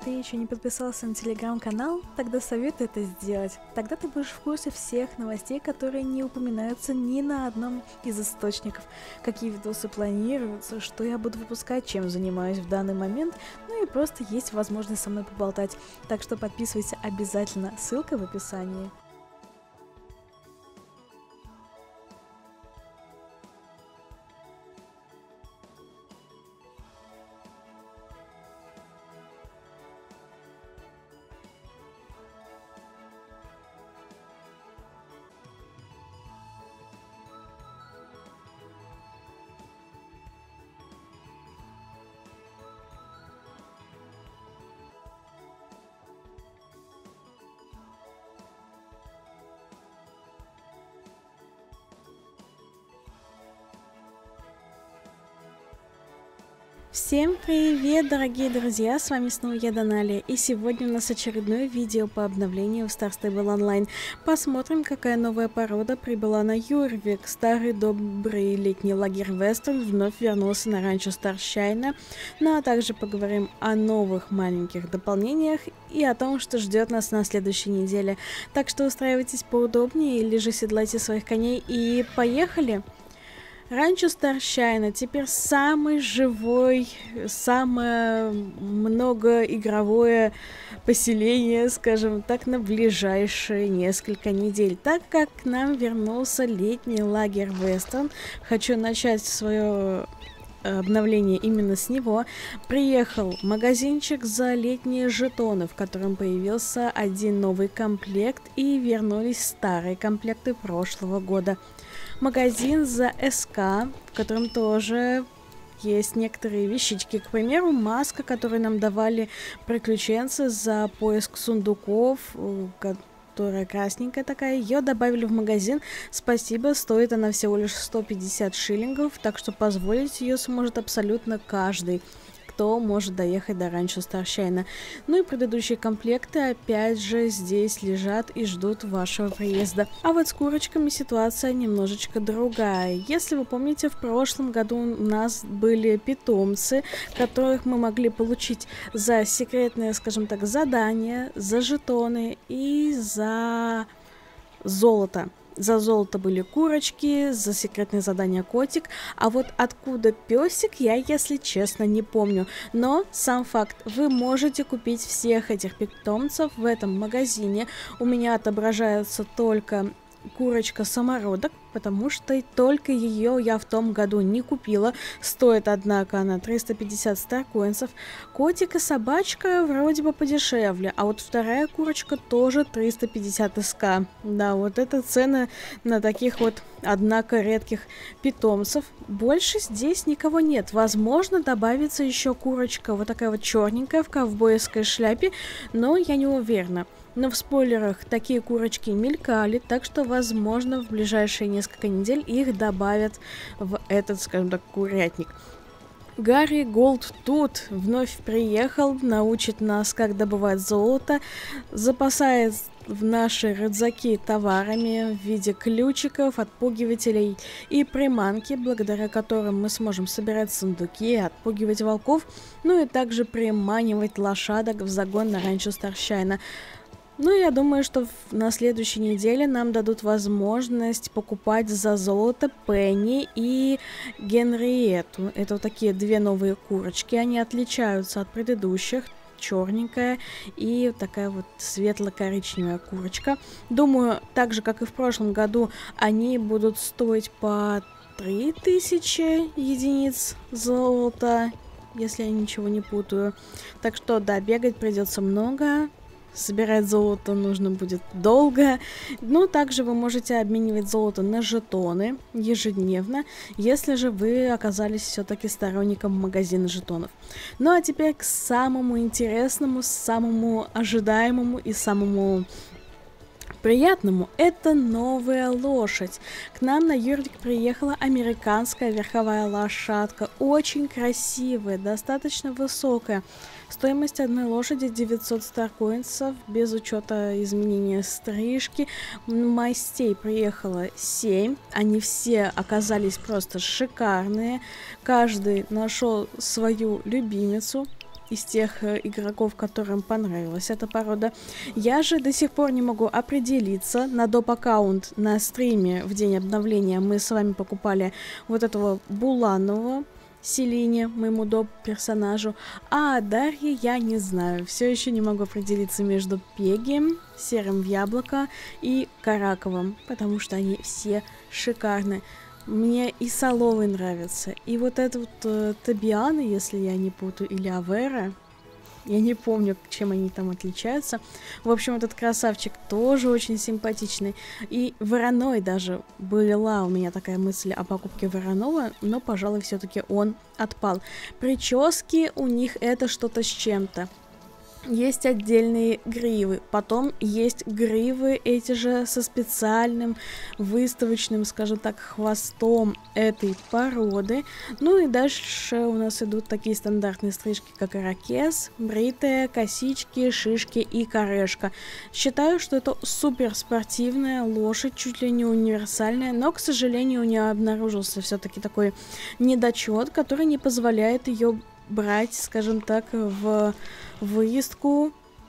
ты еще не подписался на телеграм-канал, тогда советую это сделать. Тогда ты будешь в курсе всех новостей, которые не упоминаются ни на одном из источников. Какие видосы планируются, что я буду выпускать, чем занимаюсь в данный момент, ну и просто есть возможность со мной поболтать. Так что подписывайся обязательно, ссылка в описании. Всем привет, дорогие друзья, с вами снова я, Даналия, и сегодня у нас очередное видео по обновлению в Star Stable Online. Посмотрим, какая новая порода прибыла на Юрвик. Старый добрый летний лагерь Вестерн вновь вернулся на ранчо Старшайна, ну а также поговорим о новых маленьких дополнениях и о том, что ждет нас на следующей неделе. Так что устраивайтесь поудобнее или же седлайте своих коней и поехали! Ранчо Старшайна теперь самый живой, самое многоигровое поселение, скажем так, на ближайшие несколько недель. Так как к нам вернулся летний лагерь Вестерн, хочу начать свое обновление именно с него. Приехал магазинчик за летние жетоны, в котором появился один новый комплект, и вернулись старые комплекты прошлого года. Магазин за СК, в котором тоже есть некоторые вещички. К примеру, маска, которую нам давали приключенцы за поиск сундуков, которая красненькая такая. Ее добавили в магазин. Спасибо, стоит она всего лишь 150 шиллингов, так что позволить ее сможет абсолютно каждый, кто может доехать до ранчо Старшайна. Ну и предыдущие комплекты опять же здесь лежат и ждут вашего приезда. А вот с курочками ситуация немножечко другая. Если вы помните, в прошлом году у нас были питомцы, которых мы могли получить за секретные, скажем так, задания, за жетоны и за золото. За золото были курочки, за секретное задание котик, а вот откуда песик, я, если честно, не помню. Но сам факт, вы можете купить всех этих питомцев в этом магазине. У меня отображается только курочка-самородок, потому что только ее я в том году не купила. Стоит, однако, она 350 старкоинсов. Котик и собачка вроде бы подешевле, а вот вторая курочка тоже 350 СК. Да, вот это цены на таких вот, однако, редких питомцев. Больше здесь никого нет. Возможно, добавится еще курочка, вот такая вот черненькая в ковбойской шляпе, но я не уверена. Но в спойлерах такие курочки мелькали, так что, возможно, в ближайшие несколько недель их добавят в этот, скажем так, курятник. Гарри Голд тут вновь приехал, научит нас, как добывать золото, запасает в наши рюкзаки товарами в виде ключиков, отпугивателей и приманки, благодаря которым мы сможем собирать сундуки, отпугивать волков, ну и также приманивать лошадок в загон на ранчо Старшайна. Ну, я думаю, что на следующей неделе нам дадут возможность покупать за золото Пенни и Генриетту. Это вот такие две новые курочки. Они отличаются от предыдущих. Черненькая и такая вот светло-коричневая курочка. Думаю, так же, как и в прошлом году, они будут стоить по 3000 единиц золота, если я ничего не путаю. Так что, да, бегать придется много. Собирать золото нужно будет долго. Ну, также вы можете обменивать золото на жетоны ежедневно, если же вы оказались все-таки сторонником магазина жетонов. Ну, а теперь к самому интересному, самому ожидаемому и самому приятному. Это новая лошадь. К нам на Юрвик приехала американская верховая лошадка. Очень красивая, достаточно высокая. Стоимость одной лошади 900 старкоинсов, без учета изменения стрижки. Мастей приехало 7. Они все оказались просто шикарные. Каждый нашел свою любимицу. из тех игроков, которым понравилась эта порода. Я же до сих пор не могу определиться. На доп-аккаунт на стриме в день обновления мы с вами покупали вот этого буланового Селине, моему доп-персонажу. А Дарье я не знаю. Все еще не могу определиться между Пеги, Серым в Яблоко и Караковым, потому что они все шикарны. Мне и Соловый нравится, и вот этот вот Табиана, если я не путаю, или Авера. Я не помню, чем они там отличаются. В общем, этот красавчик тоже очень симпатичный. И Вороной даже была у меня такая мысль о покупке Воронова, но, пожалуй, все-таки он отпал. Прически у них это что-то с чем-то. Есть отдельные гривы, потом есть гривы эти же со специальным выставочным, скажем так, хвостом этой породы. Ну и дальше у нас идут такие стандартные стрижки, как ирокез, бритая, косички, шишки и корешка. Считаю, что это супер спортивная лошадь, чуть ли не универсальная, но, к сожалению, у нее обнаружился все-таки такой недочет, который не позволяет ее брать, скажем так, в выездку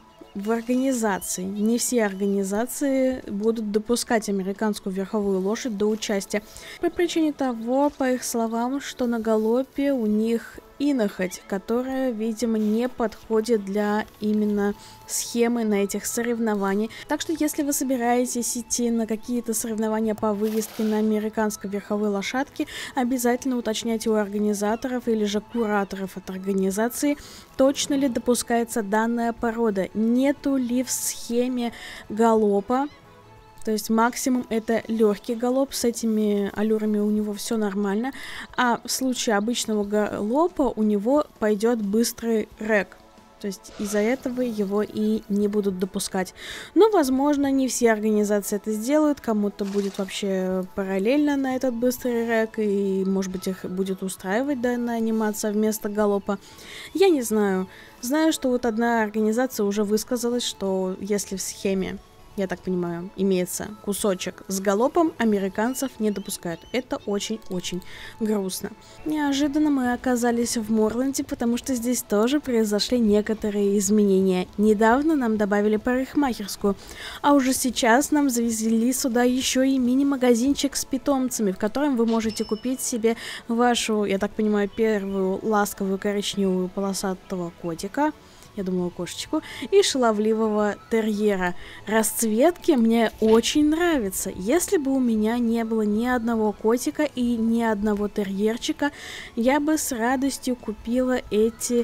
в организации. Не все организации будут допускать американскую верховую лошадь до участия. По причине того, по их словам, что на галопе у них инохоть, которая, видимо, не подходит для именно схемы на этих соревнованиях. Так что, если вы собираетесь идти на какие-то соревнования по выездке на американской верховой лошадке, обязательно уточняйте у организаторов или же кураторов от организации, точно ли допускается данная порода, нету ли в схеме галопа. То есть максимум это легкий галоп, с этими аллюрами у него все нормально, а в случае обычного галопа у него пойдет быстрый рек. То есть из-за этого его и не будут допускать. Но, возможно, не все организации это сделают, кому-то будет вообще параллельно на этот быстрый рек, и, может быть, их будет устраивать данная анимация вместо галопа. Я не знаю. Знаю, что вот одна организация уже высказалась, что если в схеме, я так понимаю, имеется кусочек с галопом, американцев не допускают. Это очень-очень грустно. Неожиданно мы оказались в Морленде, потому что здесь тоже произошли некоторые изменения. Недавно нам добавили парикмахерскую, а уже сейчас нам завезли сюда еще и мини-магазинчик с питомцами, в котором вы можете купить себе вашу, я так понимаю, первую ласковую коричневую полосатого котика, я думала, кошечку, и шаловливого терьера. Расцветки мне очень нравятся. Если бы у меня не было ни одного котика и ни одного терьерчика, я бы с радостью купила эти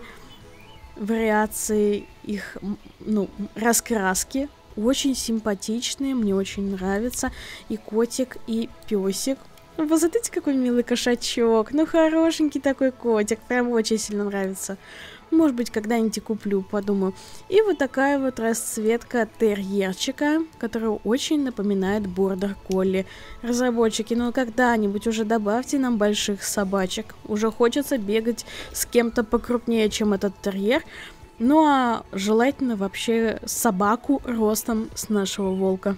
вариации их, раскраски. Очень симпатичные, мне очень нравятся. И котик, и песик. Вы смотрите, какой милый кошачок. Хорошенький такой котик. Прям очень сильно нравится. Может быть, когда-нибудь и куплю, подумаю. И вот такая вот расцветка терьерчика, которая очень напоминает бордер-колли. Разработчики, когда-нибудь уже добавьте нам больших собачек. Уже хочется бегать с кем-то покрупнее, чем этот терьер. Ну а желательно вообще собаку ростом с нашего волка.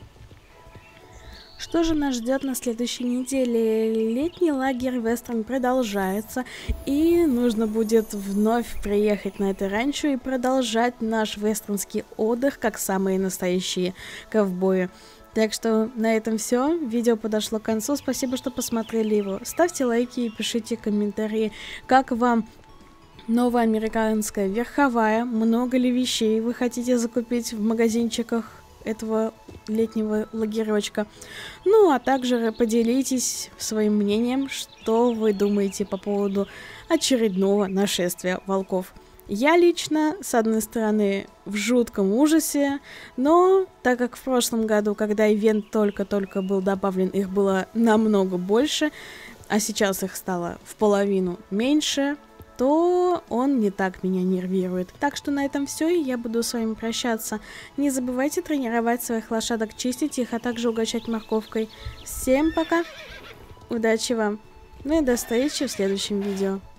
Что же нас ждет на следующей неделе? Летний лагерь Вестерн продолжается, и нужно будет вновь приехать на это ранчо и продолжать наш вестернский отдых, как самые настоящие ковбои. Так что на этом все. Видео подошло к концу. Спасибо, что посмотрели его. Ставьте лайки и пишите комментарии, как вам новая американская верховая, много ли вещей вы хотите закупить в магазинчиках этого летнего лагеречка. Ну, а также поделитесь своим мнением, что вы думаете по поводу очередного нашествия волков. Я лично, с одной стороны, в жутком ужасе, но так как в прошлом году, когда ивент только-только был добавлен, их было намного больше, а сейчас их стало в половину меньше, то он не так меня нервирует. Так что на этом все, и я буду с вами прощаться. Не забывайте тренировать своих лошадок, чистить их, а также угощать морковкой. Всем пока, удачи вам, ну и до встречи в следующем видео.